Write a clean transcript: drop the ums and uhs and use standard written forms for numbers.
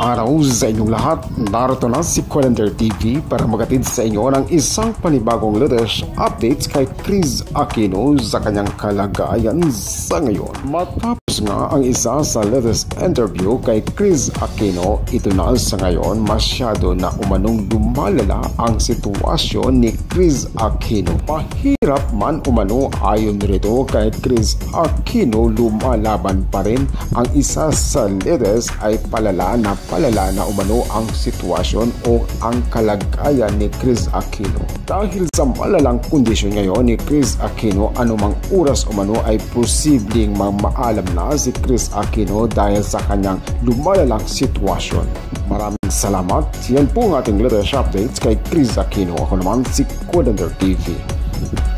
araw sa inyong lahat. Narito na si Calendar TV para magatid sa inyo ng isang panibagong latest updates kay Kris Aquino sa kanyang kalagayan sa ngayon. Matapos nga ang isa sa latest interview kay Kris Aquino, ito na sa ngayon masyado na umanong lumalala ang sitwasyon ni Kris Aquino. Mahirap man umano ayon rito kay Kris Aquino, lumalaban pa rin. Ang isa sa latest ay palala na umano ang sitwasyon o ang kalagayan ni Kris Aquino. Dahil sa malalang kondisyon ngayon ni Kris Aquino, anumang oras umano ay posibleng mamaalam na si Kris Aquino dahil sa kanyang lumalalang sitwasyon. Maraming salamat. Yan po ang ating latest updates kay Kris Aquino. Ako naman si Calendar TV.